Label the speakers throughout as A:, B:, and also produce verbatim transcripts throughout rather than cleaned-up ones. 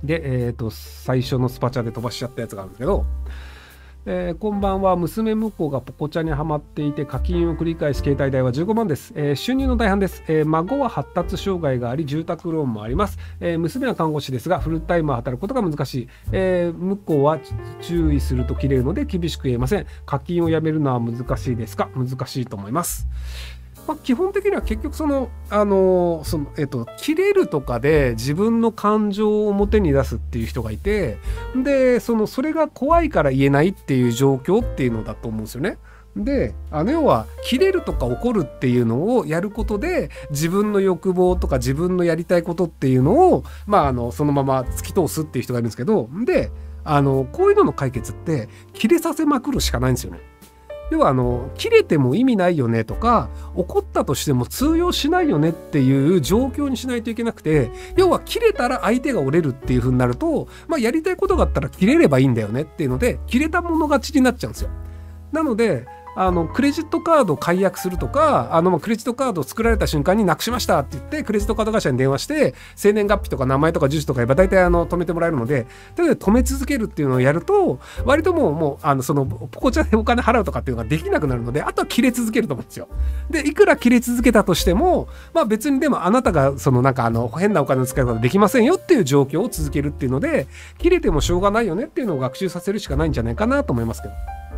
A: で、えーと、最初のスパチャで飛ばしちゃったやつがあるんですけど、えー、こんばんは。娘婿がポコチャにはまっていて課金を繰り返し携帯代はじゅうごまんです。えー、収入の大半です。えー、孫は発達障害があり住宅ローンもあります。えー、娘は看護師ですがフルタイムは働くことが難しい。えー、婿は注意すると切れるので厳しく言えません。課金をやめるのは難しいですか？難しいと思います。まあ、基本的には結局その、あのー、その、えっと、切れるとかで自分の感情を表に出すっていう人がいて、で、その、それが怖いから言えないっていう状況っていうのだと思うんですよね。で、あの要は切れるとか怒るっていうのをやることで自分の欲望とか自分のやりたいことっていうのを、まあ、あのそのまま突き通すっていう人がいるんですけど、で、あのこういうのの解決って切れさせまくるしかないんですよね。要はあの切れても意味ないよねとか怒ったとしても通用しないよねっていう状況にしないといけなくて、要は切れたら相手が折れるっていう風になると、まあ、やりたいことがあったら切れればいいんだよねっていうので切れたもの勝ちになっちゃうんですよ。なのであのクレジットカードを解約するとか、あのクレジットカードを作られた瞬間になくしましたって言ってクレジットカード会社に電話して生年月日とか名前とか住所とか言えば大体あの止めてもらえるので、とにかく止め続けるっていうのをやると割ともうもうあのそのポコチャでお金払うとかっていうのができなくなるので、あとは切れ続けると思うんですよ。でいくら切れ続けたとしても、まあ別にでもあなたがそのなんかあの変なお金の使い方できませんよっていう状況を続けるっていうので、切れてもしょうがないよねっていうのを学習させるしかないんじゃないかなと思いますけど。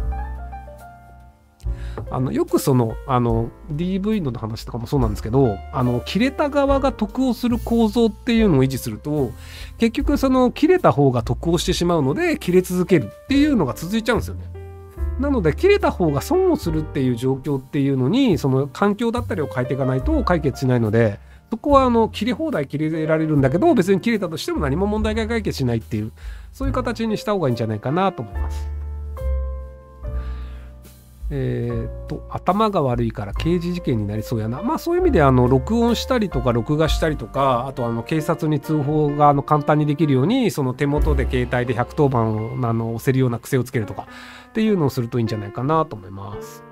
A: あのよくそのあの ディーブイ の話とかもそうなんですけど、あの切れた側が得をする構造っていうのを維持すると結局その切れた方が得をしてしまうので切れ続けるっていうのが続いちゃうんですよね。なので切れた方が損をするっていう状況っていうのにその環境だったりを変えていかないと解決しないので、そこはあの切れ放題切れられるんだけど別に切れたとしても何も問題が解決しないっていう、そういう形にした方がいいんじゃないかなと思います。えー、と頭が悪いから刑事事件になりそうやな。まあそういう意味であの録音したりとか録画したりとか、あとあの警察に通報があの簡単にできるようにその手元で携帯でひゃくとおばんをあの押せるような癖をつけるとかっていうのをするといいんじゃないかなと思います。